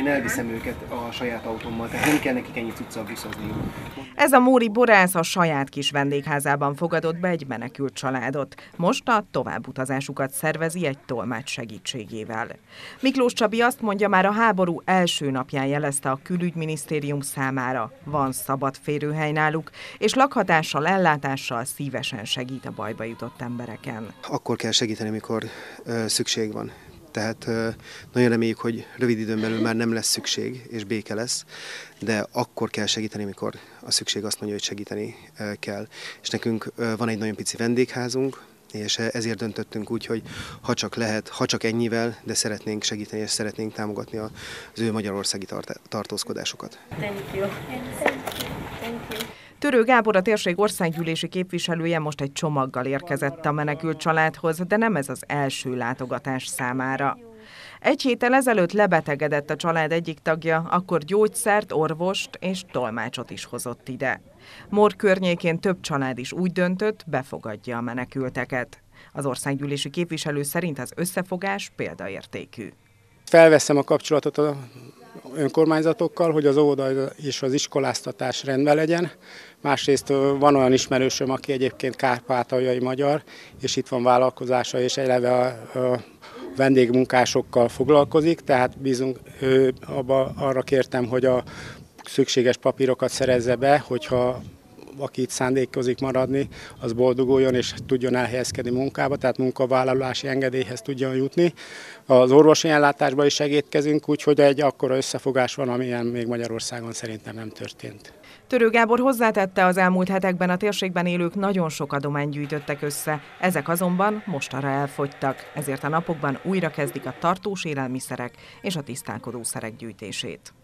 én elviszem őket a saját autómmal, tehát nem kell nekik ennyi cuccal buszozniuk. Ez a móri borász a saját kis vendégházában fogadott be egy menekült családot. Most a továbbutazásukat szervezi egy tolmács segítségével. Miklós Csabi azt mondja, már a háború első napján jelezte a külügyminisztérium számára. Van szabad férőhely náluk, és lakhatással, ellátással szívesen segít a bajba jutott embereken. Akkor kell segíteni, amikor szükség van. Tehát nagyon reméljük, hogy rövid időn belül már nem lesz szükség, és béke lesz, de akkor kell segíteni, amikor a szükség azt mondja, hogy segíteni kell. És nekünk van egy nagyon pici vendégházunk, és ezért döntöttünk úgy, hogy ha csak lehet, ha csak ennyivel, de szeretnénk segíteni, és szeretnénk támogatni az ő magyarországi tartózkodásukat. Thank you. Thank you. Törő Gábor, a térség országgyűlési képviselője most egy csomaggal érkezett a menekült családhoz, de nem ez az első látogatás számára. Egy héttel ezelőtt lebetegedett a család egyik tagja, akkor gyógyszert, orvost és tolmácsot is hozott ide. Mór környékén több család is úgy döntött, befogadja a menekülteket. Az országgyűlési képviselő szerint az összefogás példaértékű. Felveszem a kapcsolatot az önkormányzatokkal, hogy az óvoda és az iskoláztatás rendben legyen. Másrészt van olyan ismerősöm, aki egyébként kárpátaljai magyar, és itt van vállalkozása, és eleve a vendégmunkásokkal foglalkozik, tehát bízunk arra kértem, hogy a szükséges papírokat szerezze be, hogyha aki itt szándékozik maradni, az boldoguljon és tudjon elhelyezkedni munkába, tehát munkavállalási engedélyhez tudjon jutni. Az orvosi ellátásban is segítkezünk, úgyhogy egy akkora összefogás van, amilyen még Magyarországon szerintem nem történt. Törő Gábor hozzátette, az elmúlt hetekben a térségben élők nagyon sok adományt gyűjtöttek össze, ezek azonban mostanra elfogytak, ezért a napokban újra kezdik a tartós élelmiszerek és a tisztálkodószerek gyűjtését.